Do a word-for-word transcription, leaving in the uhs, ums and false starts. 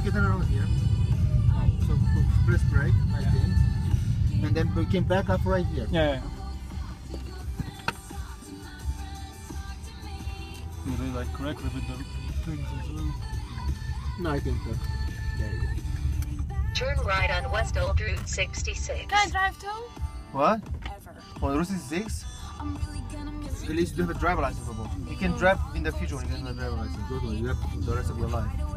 took it around here. Oh, so press brake, I think. And then we came back up right here. Yeah. yeah. Do they like correctly with the things as well? No, I think so. There you go. Turn right on West Old Route sixty-six. Can I drive too? What? Ever. On Route sixty-six? At least you have a driver license for both. You can drive in the future when you get a driver license. Totally, you have the rest of your life.